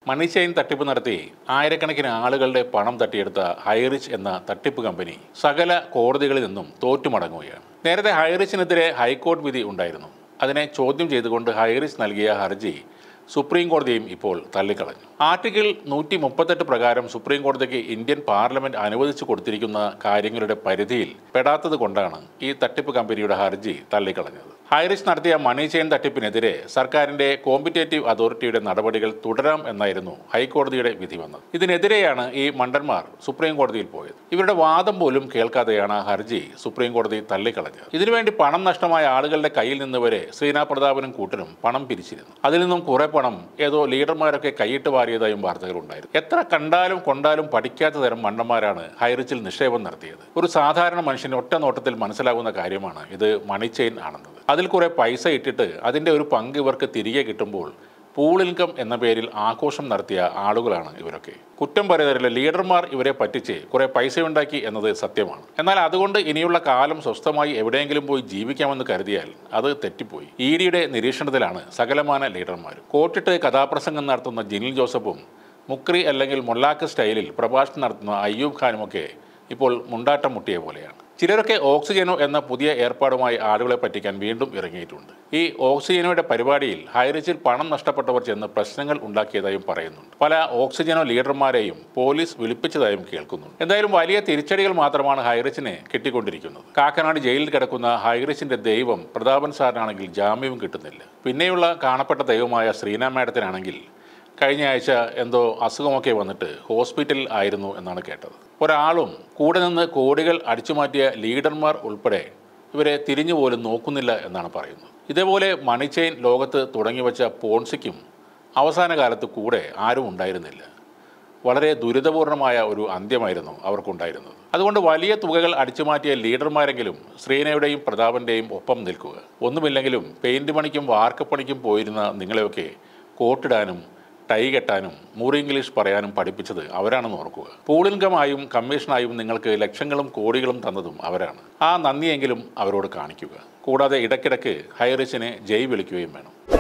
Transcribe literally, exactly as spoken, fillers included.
മണി chain തട്ടിപ്പ് നടത്തി ആയിരക്കണക്കിന് ആളുകളുടെ പണം തട്ടിയെടുത്ത ഹൈറിച്ച് എന്ന തട്ടിപ്പ് കമ്പനി സകല കോടതികളിൽ നിന്നും തോറ്റുമടങ്ങുകയാണ്. നേരത്തെ ഹൈറിച്ചിനെതിരെ ഹൈക്കോടതി വിധി ഉണ്ടായിരുന്നു. അതിനെ ചോദ്യം ചെയ്തുകൊണ്ട് ഹൈറിച്ച് നൽകിയ ഹർജി സുപ്രീം കോടതിയും ഇപ്പോൾ തള്ളിക്കളഞ്ഞു. ആർട്ടിക്കിൾ നൂറ്റി മുപ്പത്തെട്ട് പ്രകാരം സുപ്രീം കോടതിക്ക് ഇന്ത്യൻ പാർലമെന്റ് അനുവദിച്ചു കൊടുത്തിരിക്കുന്ന കാര്യങ്ങളുടെ പരിധിയിൽ പെടാത്തത് കൊണ്ടാണ് ഈ തട്ടിപ്പ് കമ്പനിയുടെ ഹർജി തള്ളിക്കളഞ്ഞത്. ഹൈറിച്ച് നടത്തിയ മണി ചെയിൻ തട്ടിപ്പിനെതിരെ സർക്കാരിന്റെ കോമ്പറ്റേറ്റീവ് അതോറിറ്റിയുടെ നടപടികൾ തുടരാം എന്നായിരുന്നു ഹൈക്കോടതിയുടെ വിധി വന്നത്. ഇതിനെതിരെയാണ് ഈ മണ്ടന്മാർ സുപ്രീം കോടതിയിൽ പോയത്. ഇവരുടെ വാദം പോലും കേൾക്കാതെയാണ് ഹർജി സുപ്രീം കോടതി തള്ളിക്കളഞ്ഞത്. ഇതിനുവേണ്ടി പണം നഷ്ടമായ ആളുകളുടെ കയ്യിൽ നിന്ന് വരെ ശ്രീനാ പ്രതാപനും കൂട്ടരും പണം പിരിച്ചിരുന്നു. അതിൽ നിന്നും കുറെ പണം ഏതോ ലീഡർമാരൊക്കെ കൈയിട്ട് വാരിയതായും വാർത്തകളുണ്ടായിരുന്നു. എത്ര കണ്ടാലും കൊണ്ടാലും പഠിക്കാത്ത തരം മണ്ടന്മാരാണ് ഹൈറിച്ചിൽ നിക്ഷേപം നടത്തിയത്. ഒരു സാധാരണ മനുഷ്യന് ഒറ്റ നോട്ടത്തിൽ മനസ്സിലാകുന്ന കാര്യമാണ് ഇത് മണി ചെയിൻ ആണെന്നത്. അതിൽ കുറെ പൈസ ഇട്ടിട്ട് അതിൻ്റെ ഒരു പങ്ക് ഇവർക്ക് തിരികെ കിട്ടുമ്പോൾ പൂൾ ഇൻകം എന്ന പേരിൽ ആഘോഷം നടത്തിയ ആളുകളാണ് ഇവരൊക്കെ. കുറ്റം പറയുന്നവരിലെ ലീഡർമാർ ഇവരെ പറ്റിച്ച് കുറെ പൈസയുണ്ടാക്കി എന്നത് സത്യമാണ്. എന്നാൽ അതുകൊണ്ട് ഇനിയുള്ള കാലം സ്വസ്ഥമായി എവിടെയെങ്കിലും പോയി ജീവിക്കാമെന്ന് കരുതിയാൽ അത് തെറ്റിപ്പോയി. ഇ ഡിയുടെ നിരീക്ഷണത്തിലാണ് സകലമാന ലീഡർമാരും. കോട്ടിട്ട് കഥാപ്രസംഗം നടത്തുന്ന ജിനിൽ ജോസഫും മുക്രി അല്ലെങ്കിൽ മൊല്ലാക്ക് സ്റ്റൈലിൽ പ്രഭാഷണം നടത്തുന്ന അയ്യൂബ് ഖാനുമൊക്കെ ഇപ്പോൾ മുണ്ടാട്ടം മുട്ടിയ പോലെയാണ്. ചിലരൊക്കെ ഓക്സിജനോ എന്ന പുതിയ ഏർപ്പാടുമായി ആളുകളെ പറ്റിക്കാൻ വീണ്ടും ഇറങ്ങിയിട്ടുണ്ട്. ഈ ഓക്സിജനോയുടെ പരിപാടിയിൽ ഹൈറിച്ചിൽ പണം നഷ്ടപ്പെട്ടവർ ചെന്ന് പ്രശ്നങ്ങൾ ഉണ്ടാക്കിയതായും പറയുന്നുണ്ട്. പല ഓക്സിജനോ ലീഡർമാരെയും പോലീസ് വിളിപ്പിച്ചതായും കേൾക്കുന്നുണ്ട്. എന്തായാലും വലിയ തിരിച്ചടികൾ മാത്രമാണ് ഹൈറിച്ചിനെ കിട്ടിക്കൊണ്ടിരിക്കുന്നത്. കാക്കനാട് ജയിലിൽ കിടക്കുന്ന ഹൈറിച്ചിന്റെ ദൈവം പ്രതാപൻ സാറിനാണെങ്കിൽ ജാമ്യവും കിട്ടുന്നില്ല. പിന്നെയുള്ള കാണപ്പെട്ട ദൈവമായ ശ്രീനാ മാഡത്തിനാണെങ്കിൽ കഴിഞ്ഞ ആഴ്ച എന്തോ അസുഖമൊക്കെ വന്നിട്ട് ഹോസ്പിറ്റലിൽ ആയിരുന്നു എന്നാണ് കേട്ടത്. ഒരാളും കൂടെ നിന്ന് കോടികൾ അടിച്ചുമാറ്റിയ ലീഡർമാർ ഉൾപ്പെടെ ഇവരെ തിരിഞ്ഞു പോലും നോക്കുന്നില്ല എന്നാണ് പറയുന്നത്. ഇതേപോലെ മണി ചെയിൻ ലോകത്ത് തുടങ്ങി വെച്ച പോൺസിക്കും അവസാന കാലത്ത് കൂടെ ആരും ഉണ്ടായിരുന്നില്ല. വളരെ ദുരിതപൂർണമായ ഒരു അന്ത്യമായിരുന്നു അവർക്കുണ്ടായിരുന്നത്. അതുകൊണ്ട് വലിയ തുകകൾ അടിച്ചുമാറ്റിയ ലീഡർമാരെങ്കിലും ശ്രീനയുടെയും പ്രതാപൻ്റെയും ഒപ്പം നിൽക്കുക. ഒന്നുമില്ലെങ്കിലും പെയിൻറ് പണിക്കും വാർക്കപ്പണിക്കും പോയിരുന്ന നിങ്ങളെയൊക്കെ കോട്ടിടാനും ടൈ കെട്ടാനും മൂറി ഇംഗ്ലീഷ് പറയാനും പഠിപ്പിച്ചത് അവരാണെന്ന് ഓർക്കുക. പൂൾ ഇൻകമായും കമ്മീഷനായും നിങ്ങൾക്ക് ലക്ഷങ്ങളും കോടികളും തന്നതും അവരാണ്. ആ നന്ദിയെങ്കിലും അവരോട് കാണിക്കുക. കൂടാതെ ഇടയ്ക്കിടയ്ക്ക് ഹൈറിച്ചിനെ ജയ് വിളിക്കുകയും വേണം.